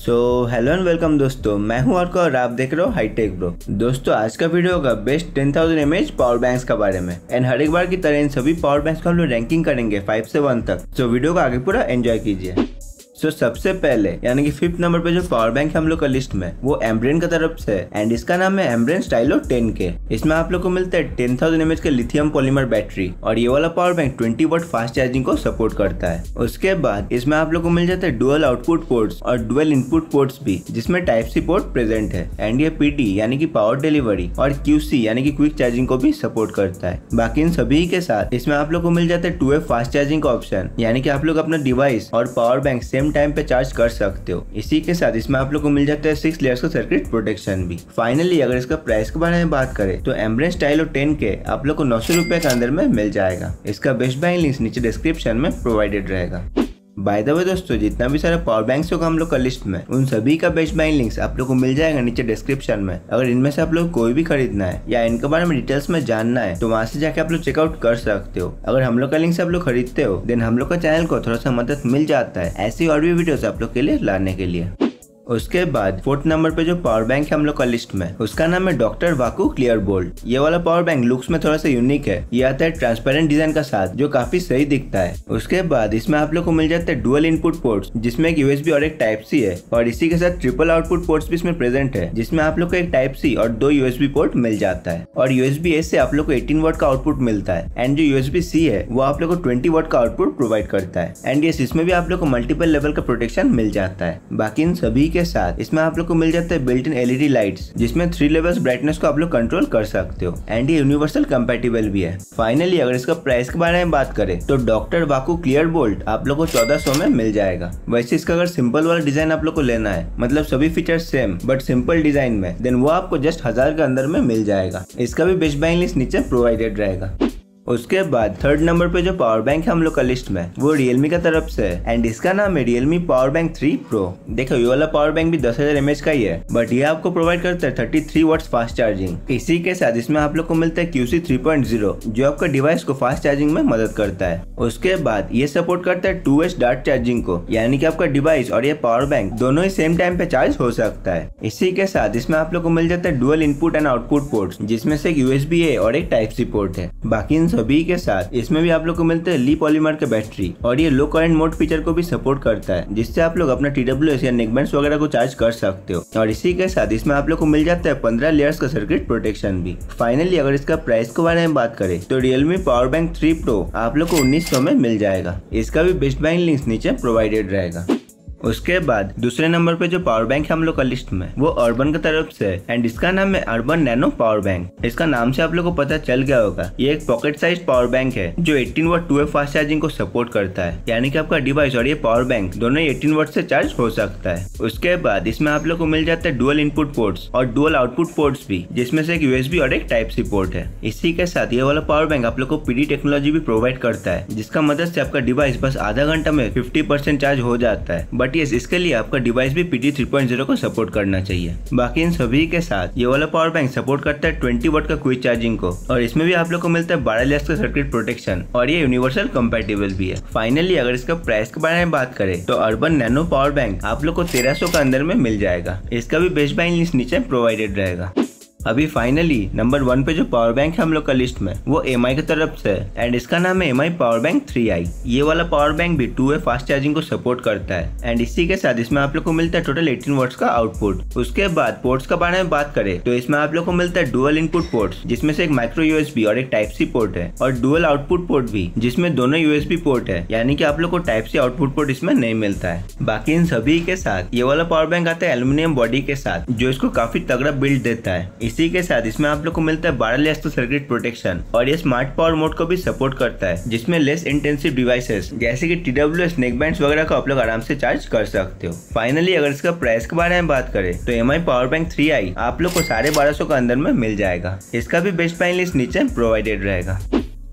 Hello and welcome दोस्तों, मैं हूं अर्को और आप देख रहे हो हाईटेक ब्रो। दोस्तों आज का वीडियो होगा बेस्ट 10,000 mAh पावर बैंक्स के बारे में। एंड हर एक बार की तरह इन सभी पावर बैंक्स को हम लोग रैंकिंग करेंगे 5 से 1 तक। वीडियो को आगे पूरा एंजॉय कीजिए। सबसे पहले यानी कि 5th नंबर पे जो पावर बैंक है हम लोग का लिस्ट में वो एम्ब्रेन की तरफ से एंड इसका नाम है एम्ब्रेन स्टाइलो 10K। इसमें आप लोग को मिलता है 10,000 mAh का लिथियम पॉलीमर बैटरी और ये वाला power bank 20 watt fast charging को सपोर्ट करता है। उसके बाद इसमें आप लोग को मिल जाता है डुअल आउटपुट पोर्ट्स और डुअल इनपुट पोर्ट्स भी, जिसमें टाइप सी पोर्ट प्रेजेंट है। एंड ये PD यानी कि पावर डिलीवरी और QC यानी कि क्विक चार्जिंग को भी सपोर्ट करता है। बाकी इन सभी के साथ इसमें आप लोग को मिल जाता है 2way फास्ट चार्जिंग का ऑप्शन, यानी कि आप लोग अपना डिवाइस और पावर बैंक सेम टाइम पे चार्ज कर सकते हो। इसी के साथ इसमें आप लोग को मिल जाता है 6 लेयर्स का सर्किट प्रोटेक्शन भी। फाइनली अगर इसका प्राइस के बारे में बात करें तो एम्ब्रेन स्टाइलो 10K आप लोग को 900 रुपए के अंदर में मिल जाएगा। इसका बेस्ट बाइंग लिंक नीचे डिस्क्रिप्शन में प्रोवाइडेड रहेगा। बाय द वे दोस्तों, जितना भी सारे पावर बैंक्स होगा हम लोग का लिस्ट में, उन सभी का बेस्ट बाइंग लिंक्स आप लोग को मिल जाएगा नीचे डिस्क्रिप्शन में। अगर इनमें से आप लोग कोई भी खरीदना है या इनके बारे में डिटेल्स में जानना है तो वहाँ से जाके आप लोग चेकआउट कर सकते हो। अगर हम लोग का लिंक से आप लोग खरीदते हो देन हम लोग का चैनल को थोड़ा सा मदद मिल जाता है ऐसी और भी वीडियोस आप लोग के लिए लाने के लिए। उसके बाद 4th नंबर पे जो पावर बैंक है हम लोग का लिस्ट में उसका नाम है डॉक्टर वाकू क्लियर बोल्ट। ये वाला पावर बैंक लुक्स में थोड़ा सा यूनिक है। ये आता है ट्रांसपेरेंट डिजाइन का साथ जो काफी सही दिखता है। उसके बाद इसमें आप लोग को मिल जाता है डुअल इनपुट पोर्ट्स, जिसमें एक USB और एक टाइप C है और इसी के साथ ट्रिपल आउटपुट पोर्ट्स भी इसमें प्रेजेंट है, जिसमें आप लोग को एक टाइप C और 2 USB पोर्ट मिल जाता है। और USB-A से आप लोग को 18 वाट का आउटपुट मिलता है एंड जो USB-C है वो आप लोग को 20 वाट का आउटपुट प्रोवाइड करता है। एंड इसमें भी आप लोग को मल्टीपल लेवल का प्रोटेक्शन मिल जाता है। बाकी इन सभी के साथ इसमें आप लोग को मिल जाता है बिल्ट इन LED लाइट्स, जिसमें 3 लेवल्स ब्राइटनेस को आप लोग कंट्रोल कर सकते हो एंड ये यूनिवर्सल कंपैटिबल भी है। फाइनली अगर इसका प्राइस के बारे में बात करें तो डॉक्टर वाकू क्लियर बोल्ट आप लोग को 1400 में मिल जाएगा। वैसे इसका अगर सिंपल वाला डिजाइन आप लोग को लेना है, मतलब सभी features same but simple design में, देन वो आपको जस्ट 1000 के अंदर में मिल जाएगा। इसका भी बेस्ट बाइंग लिस्ट नीचे प्रोवाइडेड रहेगा। उसके बाद 3rd नंबर पे जो पावर बैंक है हम लोग का लिस्ट में वो रियलमी का तरफ से एंड इसका नाम है रियलमी पावर बैंक 3 Pro। देखो ये वाला पावर बैंक भी 10,000 mAh का ही है बट ये आपको प्रोवाइड करता है 33 वाट्स फास्ट चार्जिंग। इसी के साथ इसमें आप लोग को मिलता है QC 3.0 जो आपका डिवाइस को फास्ट चार्जिंग में मदद करता है। उसके बाद ये सपोर्ट करता है 2way डार्ट चार्जिंग को, यानी कि आपका डिवाइस और ये पावर बैंक दोनों ही सेम टाइम पे चार्ज हो सकता है। इसी के साथ इसमें आप लोग को मिल जाता है dual input and output ports, जिसमें से एक USB-A और एक टाइप C पोर्ट है। बाकी सभी के साथ इसमें भी आप लोग को मिलते हैं ली पॉलीमर के बैटरी और ये लो करंट मोड फीचर को भी सपोर्ट करता है, जिससे आप लोग अपना TWS या नेकबैंड्स वगैरह को चार्ज कर सकते हो। और इसी के साथ इसमें आप लोग को मिल जाता है 15 लेयर्स का सर्किट प्रोटेक्शन भी। फाइनली अगर इसका प्राइस के बारे में बात करें तो रियलमी पावर बैंक 3 Pro आप लोग को 1900 में मिल जाएगा। इसका भी बेस्ट बाइंग लिंक नीचे प्रोवाइडेड रहेगा। उसके बाद दूसरे नंबर पे जो पावर बैंक है हम लोग का लिस्ट में वो अर्बन की तरफ से एंड इसका नाम है अर्बन नैनो पावर बैंक। इसका नाम से आप लोग को पता चल गया होगा, ये एक पॉकेट साइज पावर बैंक है जो 18 वाट 2way फास्ट चार्जिंग को सपोर्ट करता है, यानी कि आपका डिवाइस और ये पावर बैंक दोनों 18 वाट से चार्ज हो सकता है। उसके बाद इसमें आप लोग को मिल जाता है डुअल इनपुट पोर्ट्स और डुअल आउटपुट पोर्ट्स भी, जिसमें से एक USB और एक टाइप C पोर्ट है। इसी के साथ ये वाला पावर बैंक आप लोग को PD टेक्नोलॉजी भी प्रोवाइड करता है, जिसका मदद से आपका डिवाइस बस आधा घंटा में 50% चार्ज हो जाता है। बट इसके लिए आपका डिवाइस भी PD 3.0 को सपोर्ट करना चाहिए। बाकी इन सभी के साथ ये वाला पावर बैंक सपोर्ट करता है 20 वाट का क्विक चार्जिंग को और इसमें भी आप लोग को मिलता है 12 लेयर्स का सर्किट प्रोटेक्शन और ये यूनिवर्सल कंपैटिबल भी है। फाइनली अगर इसका प्राइस के बारे में बात करें तो अर्बन नैनो पावर बैंक आप लोग को 1300 के अंदर में मिल जाएगा। इसका भी बेस्ट बाइंग लिस्ट नीचे प्रोवाइडेड रहेगा। अभी फाइनली नंबर 1 पे जो पावर बैंक है हम लोग का लिस्ट में वो MI की तरफ से एंड इसका नाम है MI पावर बैंक 3i। ये वाला पावर बैंक भी 2way फास्ट चार्जिंग को सपोर्ट करता है एंड इसी के साथ इसमें आप लोग को मिलता है टोटल 18 वाट्स का आउटपुट। उसके बाद पोर्ट्स का बारे में बात करें तो इसमें आप लोग को मिलता है डुअल इनपुट पोर्ट्स, जिसमें से एक माइक्रो USB और एक टाइप C पोर्ट है और डुअल आउटपुट पोर्ट भी, जिसमें दोनों USB पोर्ट है, यानी कि आप लोग को टाइप C आउटपुट पोर्ट इसमें नहीं मिलता है। बाकी इन सभी के साथ ये वाला पावर बैंक आता है एल्यूमिनियम बॉडी के साथ जो इसको काफी तगड़ा बिल्ड देता है। इसी के साथ इसमें आप लोग को मिलता है 12 लेयर्स का सर्किट प्रोटेक्शन और ये स्मार्ट पावर मोड को भी सपोर्ट करता है, जिसमें लेस इंटेंसिव डिवाइसेस जैसे कि TWS नेकबैंड्स वगैरह को आप लोग आराम से चार्ज कर सकते हो। फाइनली अगर इसका प्राइस के बारे में बात करें तो MI पावर बैंक 3i आप लोग को 1250 के अंदर में मिल जाएगा। इसका भी बेस्ट बाइंग लिस्ट नीचे प्रोवाइडेड रहेगा।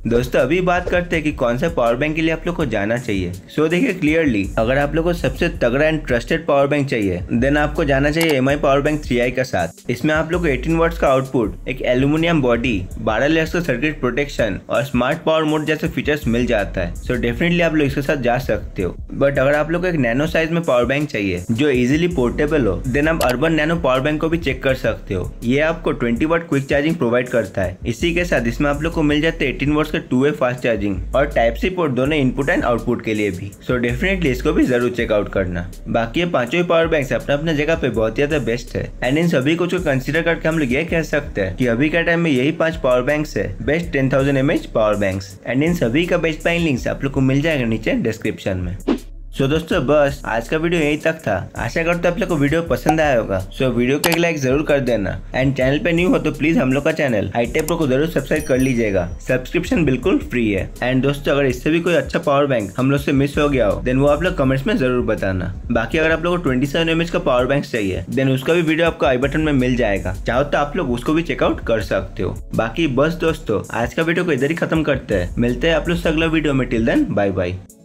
दोस्तों अभी बात करते हैं कि कौन सा पावर बैंक के लिए आप लोग को जाना चाहिए। सो देखिए क्लियरली, अगर आप लोग को सबसे तगड़ा एंड ट्रस्टेड पावर बैंक चाहिए देन आपको जाना चाहिए MI पावर बैंक 3i का साथ। इसमें आप लोग को 18 वाट्स का आउटपुट, एक एल्यूमिनियम बॉडी, 12 लेयर्स का सर्किट प्रोटेक्शन और स्मार्ट पावर मोड जैसे फीचर्स मिल जाता है। सो डेफिनेटली आप लोग इसके साथ जा सकते हो। बट अगर आप लोग को एक नैनो साइज में पावर बैंक चाहिए जो इजीली पोर्टेबल हो देन आप अर्बन नैनो पावर बैंक को भी चेक कर सकते हो। ये आपको 20 वाट क्विक चार्जिंग प्रोवाइड करता है। इसी के साथ इसमें आप लोग को मिल जाते हैं 18 वाट्स का 2way फास्ट चार्जिंग और टाइप सी पोर्ट दोनों इनपुट एंड आउटपुट के लिए भी। सो डेफिनेटली इसको भी जरूर चेकआउट करना। बाकी ये पांचों पावर बैंक अपने अपने जगह पे बहुत ज्यादा बेस्ट है एंड इन सभी को कंसिडर करके हम लोग ये कह सकते हैं कि अभी के टाइम में यही 5 पावर बैंक्स है best 10,000 mAh power banks and इन सभी का बेस्ट बाइंग लिंक्स आप लोग को मिल जाएगा नीचे डिस्क्रिप्शन में। सो दोस्तों बस आज का वीडियो यही तक था। आशा करते आप लोग को वीडियो पसंद आया होगा। सो वीडियो को एक लाइक जरूर कर देना एंड चैनल पे न्यू हो तो प्लीज हम लोग का चैनल हाईटेक प्रो को जरूर सब्सक्राइब कर लीजिएगा। सब्सक्रिप्शन बिल्कुल फ्री है। एंड दोस्तों अगर इससे भी कोई अच्छा पावर बैंक हम लोग से मिस हो गया हो देन वो आप लोग कमेंट्स में जरूर बताना। बाकी अगर आप लोग को 27 mAh का पावर बैंक चाहिए देन उसका भी वीडियो आपको आई बटन में मिल जाएगा। चाहो तो आप लोग उसको भी चेकआउट कर सकते हो। बाकी बस दोस्तों आज का वीडियो को इधर ही खत्म करते हैं। मिलते हैं आप लोग से अगला वीडियो में। Till then bye bye.